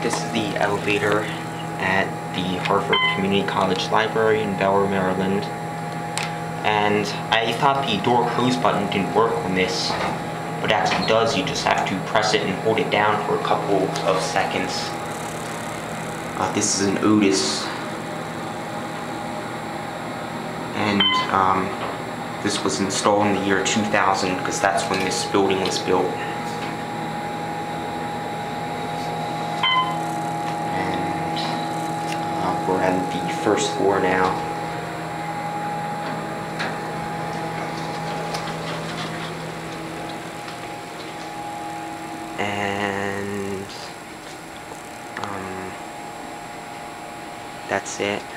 This is the elevator at the Harford Community College Library in Bel Air, Maryland. And I thought the door close button didn't work on this, but it actually does. You just have to press it and hold it down for a couple of seconds. This is an Otis. And this was installed in the year 2000 because that's when this building was built. We're on the first floor now. And that's it.